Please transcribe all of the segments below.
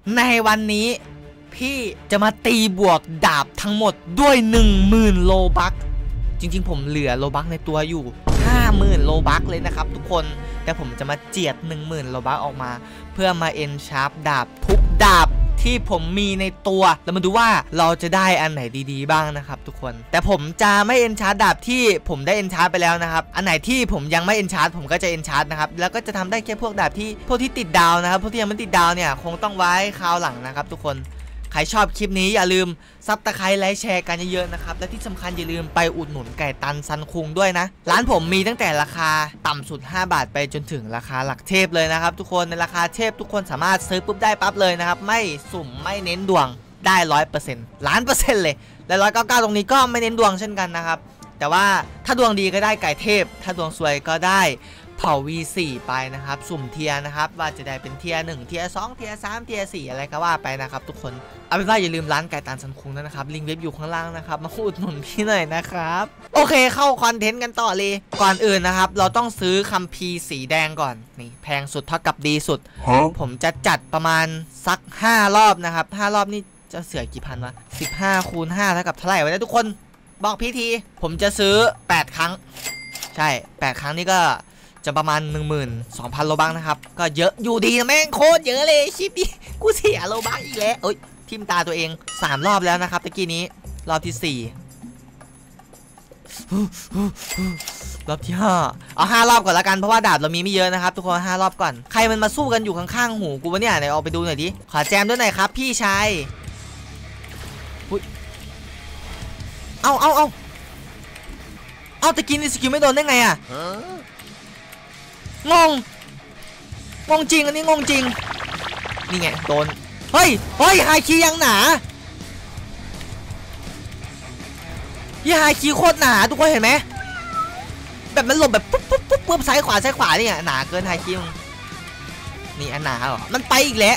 ในวันนี้พี่จะมาตีบวกดาบทั้งหมดด้วย 10,000 โลบัคจริงๆผมเหลือโลบัคในตัวอยู่ 50,000 โลบัคเลยนะครับทุกคนแต่ผมจะมาเจียด 10,000 โลบัคออกมาเพื่อมาเอนชาร์ปดาบทุกดาบที่ผมมีในตัวแล้วมาดูว่าเราจะได้อันไหนดีๆบ้างนะครับทุกคนแต่ผมจะไม่เอนชาร์ตดาบที่ผมได้เอนชาร์ตไปแล้วนะครับอันไหนที่ผมยังไม่เอนชาร์ตผมก็จะเอนชาร์ตนะครับแล้วก็จะทำได้แค่พวกดาบที่พวกที่ติดดาวนะครับพวกที่ยังไม่ติดดาวเนี่ยคงต้องไว้คราวหลังนะครับทุกคนใครชอบคลิปนี้อย่าลืมซับตะไคร้ไลค์แชร์กันเยอะๆนะครับและที่สำคัญอย่าลืมไปอุดหนุนไก่ตันซันคุงด้วยนะร้านผมมีตั้งแต่ราคาต่ำสุด5 บาทไปจนถึงราคาหลักเทพเลยนะครับทุกคนในราคาเทพทุกคนสามารถซื้อปุ๊บได้ปั๊บเลยนะครับไม่สุ่มไม่เน้นดวงได้ 100% ล้านเปอร์เซ็นต์เลยและ199ตรงนี้ก็ไม่เน้นดวงเช่นกันนะครับแต่ว่าถ้าดวงดีก็ได้ไก่เทพถ้าดวงซวยก็ได้เผ่า V4 ไปนะครับสุ่มเทียนะครับว่าจะได้เป็นเทีย1เทีย2เทีย3เทีย4อะไรก็ว่าไปนะครับทุกคนเอาเป็นว่าอย่าลืมร้านไก่ตันซันคุงนะครับลิงก์เว็บอยู่ข้างล่างนะครับมาอุดหนุนพี่หน่อยนะครับโอเคเข้าคอนเทนต์กันต่อเลยก่อนอื่นนะครับเราต้องซื้อคัมภีร์สีแดงก่อนนี่แพงสุดเท่ากับดีสุดผมจะจัดประมาณสัก5 รอบนะครับ5 รอบนี่จะเสือกี่พันวะ15 คูณ 5เท่ากับเท่าไหร่วะเนี่ยทุกคนบอกพี่ทีผมจะซื้อ8 ครั้งใช่8 ครั้งนี่ก็จะประมาณ 12,000 โลบัคนะครับก็เยอะอยู่ดีนะแม่งโคตรเยอะเลยชิปนี้กูเสียโลบัคอีกแล้วทิมตาตัวเอง3 รอบแล้วนะครับตะกี้นี้รอบที่4รอบที่5เอา5 รอบก่อนละกันเพราะว่าดาบเรามีไม่เยอะนะครับทุกคน5 รอบก่อนใครมันมาสู้กันอยู่ข้างๆหูกูวะเนี่ยไหนเอาไปดูหน่อยดิขอแจมด้วยหน่อยครับพี่ชายเอาตะกี้นี่สกิลไม่โดนได้ไงอะงงจริงอันนี้งงจริงนี่ไงโดนเฮ้ยไฮคียังหนายี่ไฮคีโคตรหนาทุกคนเห็นไหมแบบมันหลบแบบปุ๊บซ้ายขวานี่ไงหนาเกินไฮคีนี่อันหนาเหรอมันไปอีกแล้ว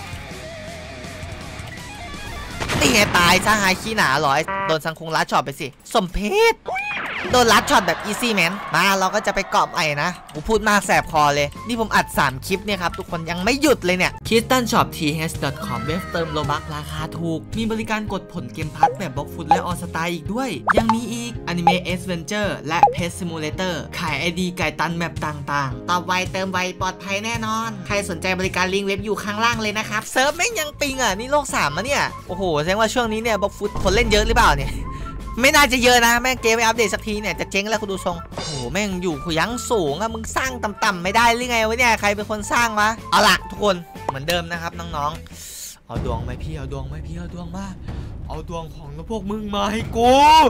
นี่ไงตายซะไฮคีหนาหรอโดนสังคุงลัดช็อตไปสิสมเพชโดนลัดช็อตแบบอีซี่แมนมาเราก็จะไปเกาะไอ้นะกูพูดมากแสบคอเลยนี่ผมอัด3 คลิปเนี่ยครับทุกคนยังไม่หยุดเลยเนี่ย KittanShopTH.com เว็บเติมโลบัคราคาถูกมีบริการกดผลเกมพัทแบบบล็อกฟุตและออสตาอีกด้วยยังมีอีก Anime Adventure และ Pet Simulator ขาย ID ไก่ตันแมปต่างๆตอบไวเติมไวปลอดภัยแน่นอนใครสนใจบริการลิงก์เว็บอยู่ข้างล่างเลยนะครับเซิร์ฟแม่งยังปิงอ่ะนี่โลก3มาเนี่ยโอ้โหแสดงว่าช่วงนี้เนี่ยบล็อกฟุตคนเล่นเยอะหรือเปล่าเนี่ยไม่น่าจะเยอะนะแม่งเกมไม่อัปเดตสักทีเนี่ยจะเจ๊งแล้วคุณดูทรงโอ้โหแม่งอยู่ขยั้งสูงอะมึงสร้างต่ำๆไม่ได้หรือไงวะเนี่ยใครเป็นคนสร้างวะเอาละทุกคนเหมือนเดิมนะครับน้องๆเอาดวงไหมพี่เอาดวงไหมพี่เอาดวงมาเอาดวงของพวกมึงมาให้กู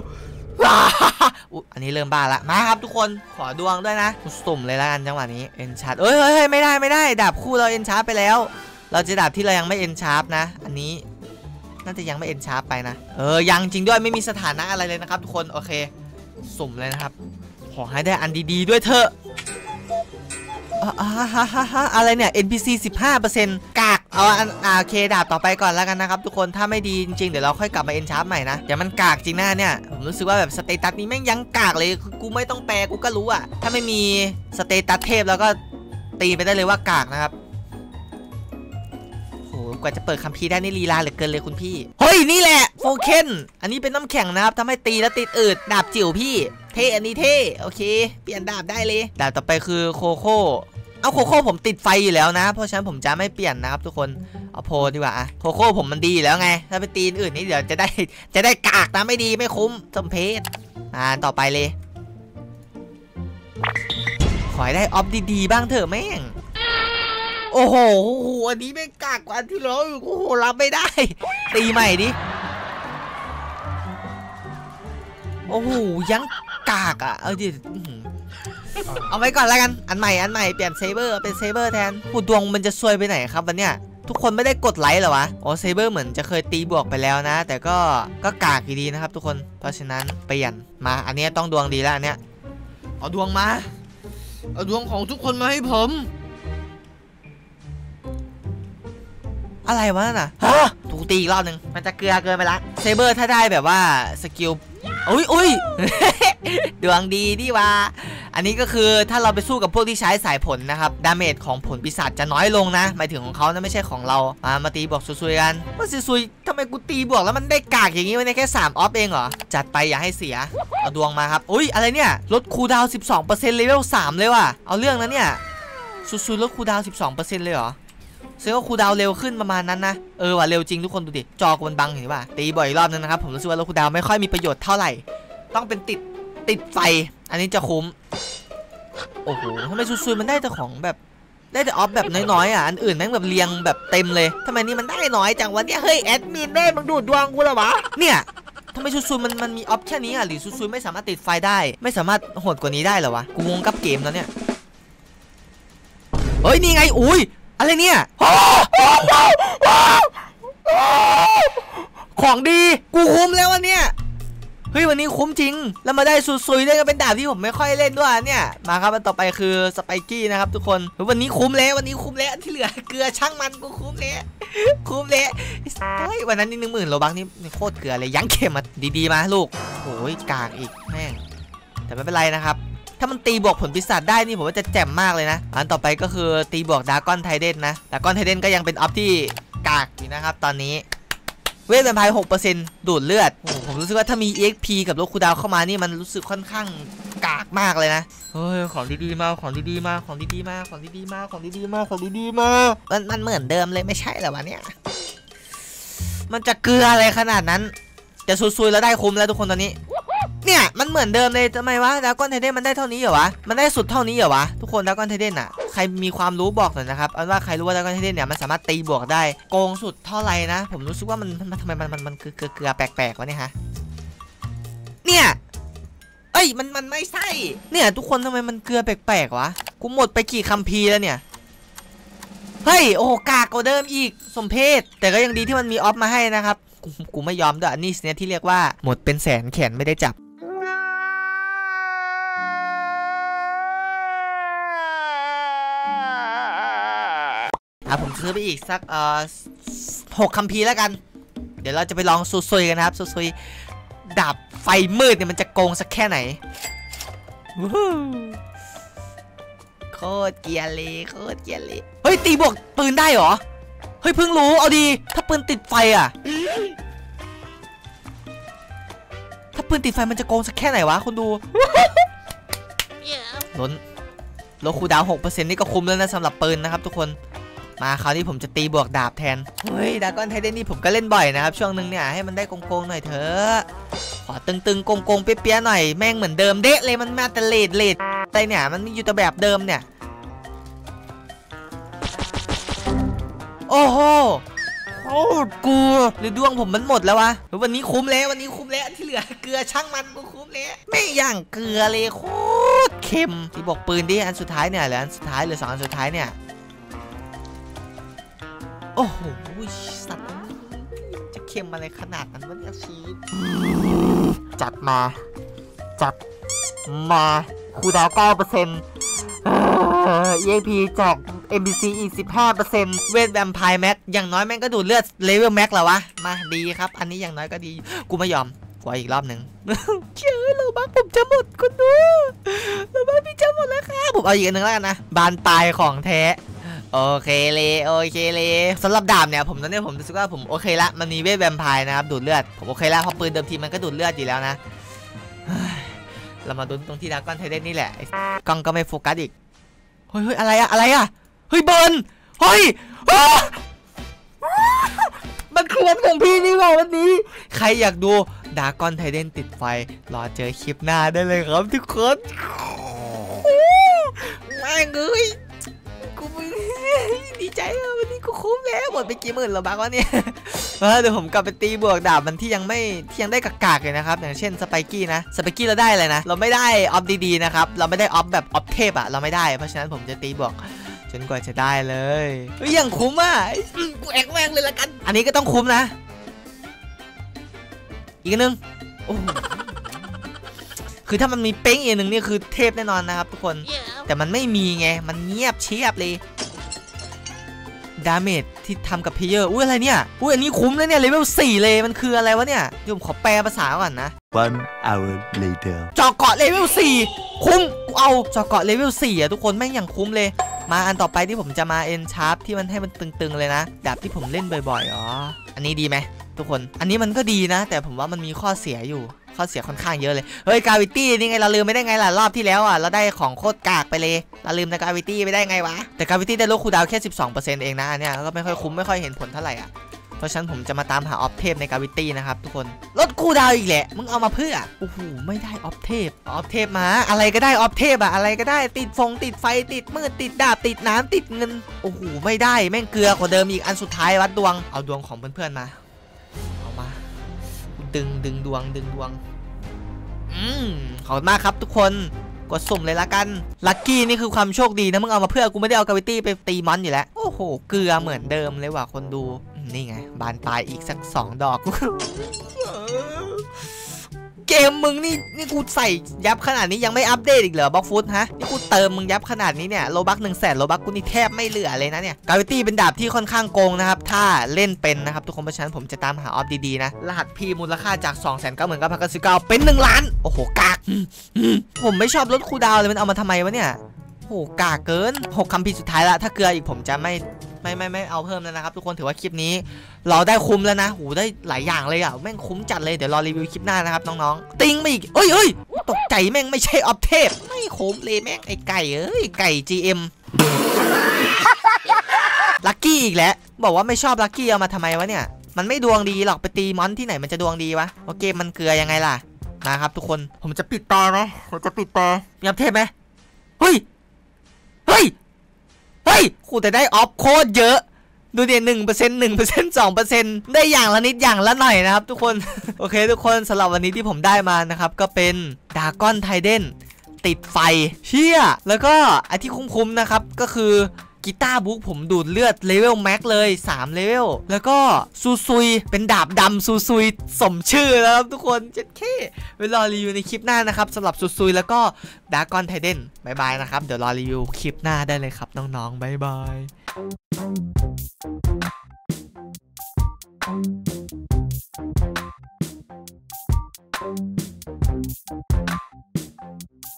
อันนี้เริ่มบ้าละมาครับทุกคนขอดวงด้วยนะสุ่มเลยละกันจังหวะนี้เอ็นชาร์ปเฮ้ยไม่ได้ดาบคู่เราเอ็นชาร์ปไปแล้วเราจะดาบที่เรายังไม่เอ็นชาร์ปนะอันนี้น่าจะยังไม่เอ็นชาร์ปไปนะยังจริงด้วยไม่มีสถานะอะไรเลยนะครับทุกคนโอเคสุ่มเลยนะครับขอให้ได้อันดีๆด้วยเถอะอะไรเนี่ย NPC 15% กากเอาโอเคดาบต่อไปก่อนแล้วกันนะครับทุกคนถ้าไม่ดีจริงๆเดี๋ยวเราค่อยกลับมาเอ็นชาร์ปใหม่นะเดี๋ยวมันกากจริงหน้าเนี่ยผมรู้สึกว่าแบบสเตตัสนี้แม่งยังกากเลยกูไม่ต้องแปลกูก็รู้อะถ้าไม่มีสเตตัสเทพแล้วก็ตีไปได้เลยว่ากากนะครับกว่าจะเปิดคัมภีร์ได้นี่ลีลาเหลือเกินเลยคุณพี่เฮ้ยนี่แหละโฟเคนอันนี้เป็นน้ำแข็งนะครับทำให้ตีแล้วติดอืดดาบจิ๋วพี่เท่อันนี้เท่โอเคเปลี่ยนดาบได้เลยดาบต่อไปคือโคโค่เอาโคโค่ผมติดไฟอยู่แล้วนะเพราะฉะนั้นผมจะไม่เปลี่ยนนะครับทุกคนเอาโพดีกว่าโคโค่ผมมันดีอยู่แล้วไงถ้าไปตีอื่นนี่เดี๋ยวจะได้กากนะไม่ดีไม่คุ้มสมเพชต่อไปเลยขอให้ได้ออฟดีๆบ้างเถอะแม่งโอ้โหอันนี้ไม่กากกว่าที่เราโอ้โหรับไม่ได้ตีใหม่ดิโอ้โหยังกากอ่ะดิเอาไว้ก่อนแล้วกันอันใหม่เปลี่ยนเซเบอร์เป็นเซเบอร์แทนดวงมันจะซวยไปไหนครับวันเนี้ยทุกคนไม่ได้กดไลค์เหรอวะอ๋อเซเบอร์เหมือนจะเคยตีบวกไปแล้วนะแต่ก็กากอยู่ดีนะครับทุกคนเพราะฉะนั้นเปลี่ยนมาอันนี้ต้องดวงดีแล้วอันเนี้ยเอาดวงมาเอาดวงของทุกคนมาให้ผมอะไรวะน่ะถูกตีอีกรอบหนึ่งมันจะเกลือเกินไปละเซเบอร์ถ้าได้แบบว่าสกิลอุ้ยดวงดีดิวะอันนี้ก็คือถ้าเราไปสู้กับพวกที่ใช้สายผลนะครับดาเมจของผลปีศาจจะน้อยลงนะหมายถึงของเขานะไม่ใช่ของเรามาตีบวกซุยๆกันว่าซุยๆทำไมกูตีบวกแล้วมันได้กากอย่างนี้มันได้แค่3ออฟเองเหรอจัดไปอย่าให้เสียเอาดวงมาครับอุ้ยอะไรเนี่ยลดคูลดาวน์ 12% เลเวล 3เลยว่ะเอาเรื่องนะเนี่ยซุยๆลดคูลดาวน์ 12% เลยเหรอซึ่งก็คูลดาวน์เร็วขึ้นประมาณนั้นนะว่ะเร็วจริงทุกคนดูดิจอกูมันบังเห็นป่ะตีบ่อยรอบนึงนะครับผมรู้สึกว่าลดคูลดาวน์ไม่ค่อยมีประโยชน์เท่าไหร่ต้องเป็นติดไฟอันนี้จะคุ้มโอ้โหทำไมซุยๆมันได้แต่ของแบบได้แต่ออฟแบบน้อยๆอันอื่นแม่งแบบเรียงแบบเต็มเลยทำไมนี่มันได้น้อยจังวะเนี่ยเฮ้ยแอดมินได้มึงดูดดวงกูเหรอวะเนี่ยทำไมซุยๆมันมีออฟแค่นี้หรือซุยๆไม่สามารถติดไฟได้ไม่สามารถโหดกว่านี้ได้เหรอวะกูงงกับเกมแล้วเนี่ยเฮ้ยนี่ไงอุ้ยอะไรเนี่ยของดีกูคุ้มแล้ววันเนี้ยเฮ้ยวันนี้คุ้มจริงแล้วมาได้ซุยๆได้ก็เป็นดาบที่ผมไม่ค่อยเล่นด้วยเนี่ยมาครับต่อไปคือสไปกี้นะครับทุกคนวันนี้คุ้มแล้วที่เหลือเกลือช่างมันกูคุ้มแล้วเฮ้ยวันนั้นนี่10,000 โลบัคนี่โคตรเกลือเลยยั้งเข็มมาดีๆมาลูกโอ้ยกากอีกแม่งแต่ไม่เป็นไรนะครับถ้ามันตีบวกผลปีศาจได้นี่ผมว่าจะแจ่มมากเลยนะอันต่อไปก็คือตีบวกดากอนไทเดนนะดากอนไทเดนก็ยังเป็นออฟที่กากอยู่นะครับตอนนี้เวทแวมไพร์ 6% ดูดเลือดผมรู้สึกว่าถ้ามี EXP กับลดคูลดาวน์เข้ามานี่มันรู้สึกค่อนข้างกากมากเลยนะเฮ้ยของดีๆมามันเหมือนเดิมเลยไม่ใช่เหรอวะเนี่ยมันจะเกลืออะไรขนาดนั้นจะซุยๆแล้วได้คุ้มแล้วทุกคนตอนนี้เนี่ยมันเหมือนเดิมเลยทำไมวะดากอนไทเดนมันได้เท่านี้เหรอวะมันได้สุดเท่านี้เหรอวะทุกคนดากอนไทเดนอ่ะใครมีความรู้บอกหน่อยนะครับเอาว่าใครรู้ว่าดากอนไทเดนเนี่ยมันสามารถตีบวกได้โกงสุดเท่าไหร่นะผมรู้สึกว่ามันทำไมมันคือเกลือแปลกๆวะเนี่ยฮะเนี่ยเอ้ยมันไม่ใช่เนี่ยทุกคนทำไมมันเกลือแปลกๆวะกูหมดไปกี่คัมภีร์แล้วเนี่ยเฮ้ยโอ้กากกว่าเดิมอีกสมเพชแต่ก็ยังดีที่มันมีออฟมาให้นะครับกูไม่ยอมด้วยอันนี้เนี่ยที่เรียกว่าหมดเป็นแสนแขนไม่ได้จับผมซื้อไปอีกสัก6 คัมภีร์แล้วกันเดี๋ยวเราจะไปลองซุยๆกันนะครับซุยๆดาบไฟมืดเนี่ยมันจะโกงสักแค่ไหนโคตรเกียร์เลยเฮ้ยตีบวกปืนได้เหรอเฮ้ยเพิ่งรู้เอาดีถ้าปืนติดไฟอ่ะถ้าปืนติดไฟมันจะโกงสักแค่ไหนวะคนดูลดคูลดาวน์ 6% นี่ก็คุ้มแล้วนะสำหรับปืนนะครับทุกคนมาคราวนี้ผมจะตีบวกดาบแทนเฮ้ยดากอนไทเดนนี่ผมก็เล่นบ่อยนะครับช่วงนึงเนี่ยให้มันได้โกงๆหน่อยเถอะขอตึงๆโกงๆเปี้ยๆหน่อยแม่งเหมือนเดิมเดะเลยมันมาแต่เลดอะไรเนี่ยมันอยู่แต่แบบเดิมเนี่ยโอ้โหโคตรกูหรือดวงผมมันหมดแล้ววะวันนี้คุ้มแล้วที่เหลือเกลือช่างมันกูคุ้มแล้วไม่อย่างเกลือเลยโคตรเค็มที่บอกปืนดิอันสุดท้ายเนี่ยเหลืออันสุดท้ายหรือ2 อันสุดท้ายเนี่ยโอ้โหสัตว์จะเค็มอะไรขนาดนั้นวะเนี่ยชีสจัดมาคูลดาวน์ 9% EXP จาก NPC อีก 15% เวทแวมไพร์แม็กอย่างน้อยแม่งก็ดูดเลือดเลเวลแม็กแล้ววะมาดีครับอันนี้อย่างน้อยก็ดีกูไม่ยอมกว่าอีกรอบหนึ่งเชื่อโลบัคผมจะหมดคุณดูโลบัคพี่จะหมดแล้วครับผมเอาอีกอันหนึ่งแล้วกันนะบานปลายของแท้โอเคเลยสำหรับดาบเนี่ยผมตอนนี้ผมรู้สึกว่าผมโอเคละมันมีเวทแวมไพร์นะครับดูดเลือดผมโอเคละเพราะปืนเดิมทีมันก็ดูดเลือดอยู่แล้วนะเรามาดูตรงที่ดากอนไทเดนนี่แหละกล้องก็ไม่โฟกัสอีกเฮ้ยอะไรอะเฮ้ยเบิร์นเฮ้ยมันคือวันของพี่นี่หว่าวันนี้ใครอยากดูดากอนไทเดนติดไฟรอเจอคลิปหน้าได้เลยครับทุกคนไม่เงยกูดีใจวันนี้กูคุ้มแล้วหมดไปกี่หมื่นแล้วบ้างวะเนี่ยเดี๋ยวผมกลับไปตีบวกดาบมันที่ยังได้กากๆเลยนะครับอย่างเช่นสไปกี้นะสไปกี้เราได้เลยนะเราไม่ได้ออฟดีๆนะครับเราไม่ได้ออฟแบบออฟเทพอะเราไม่ได้เพราะฉะนั้นผมจะตีบวกจนกว่าจะได้เลยยังคุ้มอ่ะกูแอกแม่งเลยละกันอันนี้ก็ต้องคุ้มนะอีกนึงโอ้คือถ้ามันมีเป้งอีกหนึ่งนี่คือเทพแน่นอนนะครับทุกคนแต่มันไม่มีไงมันเงียบเชียบเลยดาเมจที่ทำกับเพลเยอร์อุ้ยอะไรเนี่ยอุ้ยอันนี้คุ้มเลยเนี่ยเลเวล4เลยมันคืออะไรวะเนี่ยเดี๋ยวผมขอแปลภาษาก่อนนะ 1 hour later จอเกาะเลเวล4คุ้มกูเอาจอเกาะเลเวล4อ่ะทุกคนแม่งอย่างคุ้มเลยมาอันต่อไปที่ผมจะมาเอ็นชาร์ปที่มันให้มันตึงๆเลยนะดาบที่ผมเล่นบ่อยๆอ๋ออันนี้ดีไหมทุกคนอันนี้มันก็ดีนะแต่ผมว่ามันมีข้อเสียอยู่ข้อเสียค่อนข้างเยอะเลยเฮ้ยกาวิตี้นี่ไงเราลืมไม่ได้ไงล่ะรอบที่แล้วอ่ะเราได้ของโคตรกากไปเลยเราลืมในกาวิตี้ไม่ได้ไงวะแต่กาวิตี้ได้ลดคูลดาวน์แค่ 12% เองนะอันเนี้ยก็ไม่ค่อยคุ้มไม่ค่อยเห็นผลเท่าไหร่อ่ะเพราะฉะนั้นผมจะมาตามหาออฟเทพในกาวิตี้นะครับทุกคนลดคูลดาวน์อีกแหละมึงเอามาเพื่อโอ้โหไม่ได้ออฟเทพมาอะไรก็ได้ออฟเทพอะอะไรก็ได้ติดติดไฟติดมืดติดดาบติดน้ำติดเงินโอ้โหไม่ได้แม่งเกลือกว่าเดิมอีกอันสุดท้ายวัดดวงเอาดวงของเพื่อนๆมาเอามาดึงดวงขอบคุณมากครับทุกคนกดสุ่มเลยละกันลัคกี้นี่คือความโชคดีนะมึงเอามาเพื่อกูไม่ได้เอากาวิตี้ไปตีมอนอยู่แล้วโอ้โหเกลือเหมือนเดิมเลยว่ะคนดูนี่ไงบานปลายอีกสัก2 ดอก เกมมึงนี่กูใส่ยับขนาดนี้ยังไม่อัปเดตอีกเหรอบล็อกฟุตฮะนี่กูเติมมึงยับขนาดนี้เนี่ยโลบัก100,000โลบักกูนี่แทบไม่เหลือเลยนะเนี่ยกาวิตี้เป็นดาบที่ค่อนข้างโกงนะครับถ้าเล่นเป็นนะครับทุกคนเพราะฉะนั้นผมจะตามหาออฟดีๆนะรหัสพีมูลค่าจาก 299,999 เป็น1 ล้านโอ้โหกากผมไม่ชอบลดคูลดาวน์เลยมันเอามาทำไมวะเนี่ยโอ้โหกากเกิน6 คำพีสุดท้ายละถ้าเกลืออีกผมจะไม่เอาเพิ่มแล้วนะครับทุกคนถือว่าคลิปนี้เราได้คุ้มแล้วนะโหได้หลายอย่างเลยอ่ะแม่งคุ้มจัดเลยเดี๋ยวรอรีวิวคลิปหน้านะครับน้องๆติ้งมาอีกเอ้ยตกใจแม่งไม่ใช่ออฟเทพไม่คุ้มเลยแม่งไอ้ไก่ไก่ GM ลัคกี้อีกแล้วบอกว่าไม่ชอบลัคกี้เอามาทำไมวะเนี่ยมันไม่ดวงดีหรอกไปตีมอนที่ไหนมันจะดวงดีวะโอเคมันเกลือยังไงล่ะนะครับทุกคนผมจะปิดตาไหมผมจะปิดตามีออฟเทพไหมเฮ้ยกูแต่ได้ออฟโคตรเยอะดูเดี๋ยว1% 2% ได้อย่างละนิดอย่างละหน่อยนะครับทุกคน โอเคทุกคนสำหรับวันนี้ที่ผมได้มานะครับก็เป็นดราก้อนไทเดนติดไฟเชี่ยแล้วก็ไอที่คุ้มๆนะครับก็คือกีตาร์บุ๊กผมดูดเลือดเลเวลแม็กเลย3 เลเวลแล้วก็ซุยเป็นดาบดำซุยสมชื่อแล้วครับทุกคนเจ็ดเคเวลารีวิวในคลิปหน้านะครับสำหรับซุยแล้วก็ดราก้อนไทเดนบายบายนะครับเดี๋ยวรอรีวิวคลิปหน้าได้เลยครับน้องๆบายบาย